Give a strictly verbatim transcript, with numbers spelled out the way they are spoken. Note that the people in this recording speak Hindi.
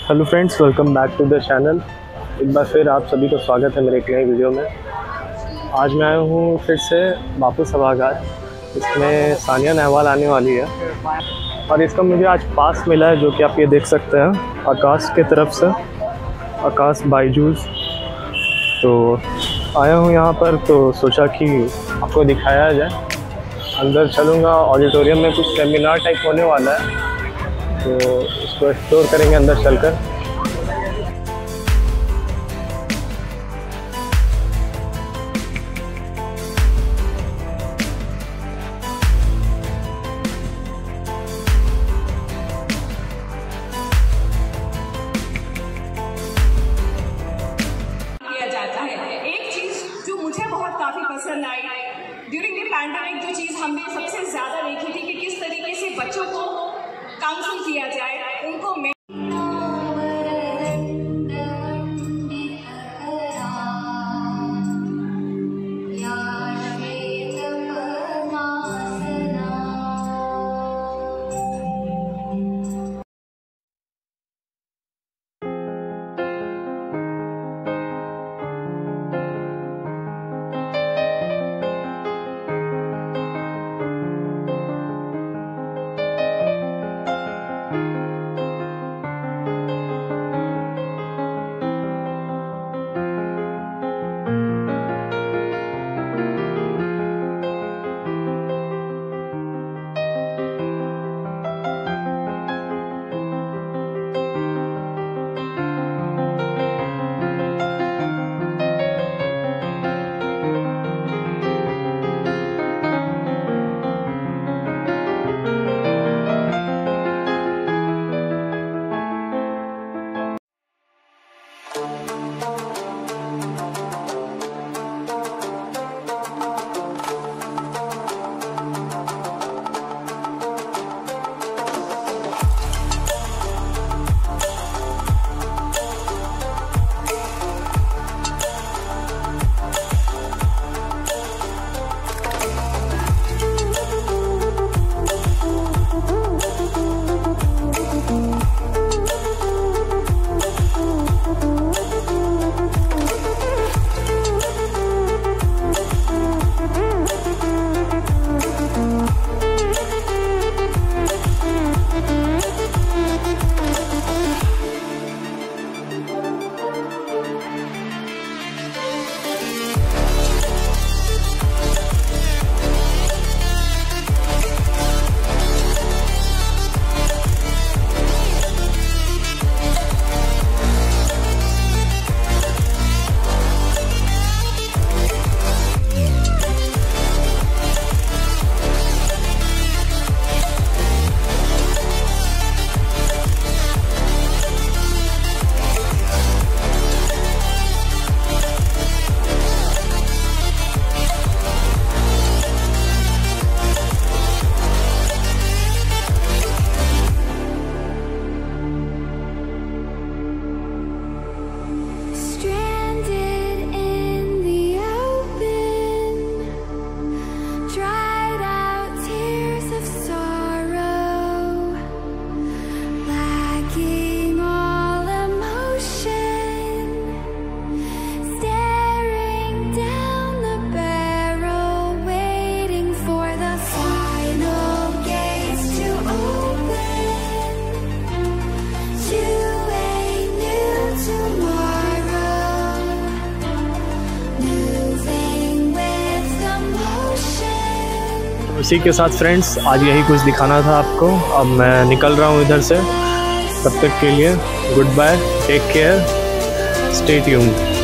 Hello friends, welcome back to the channel. एक बार फिर आप सभी का स्वागत है मेरे एक नई वीडियो में। आज मैं आया हूँ फिर से बापू सभागार। इसमें सानिया नेहवाल आने वाली है और इसका मुझे आज पास मिला है, जो कि आप ये देख सकते हैं आकाश के तरफ से, आकाश बायजूस। तो आया हूँ यहाँ पर, तो सोचा कि आपको दिखाया जाए। अंदर चलूँगा, ऑडिटोरियम में कुछ सेमिनार टाइप होने वाला है, तो इसको एक्सप्लोर करेंगे अंदर चलकर। किया जाता है। एक चीज जो मुझे बहुत काफी पसंद आई ड्यूरिंग द पैंडेमिक, जो चीज हमने सबसे ज्यादा देखी थी कि किस तरीके से बच्चों को काउंसिल किया जाए, उनको इसी के साथ फ्रेंड्स, आज यही कुछ दिखाना था आपको। अब मैं निकल रहा हूँ इधर से। तब तक के लिए good bye, take care, stay tuned.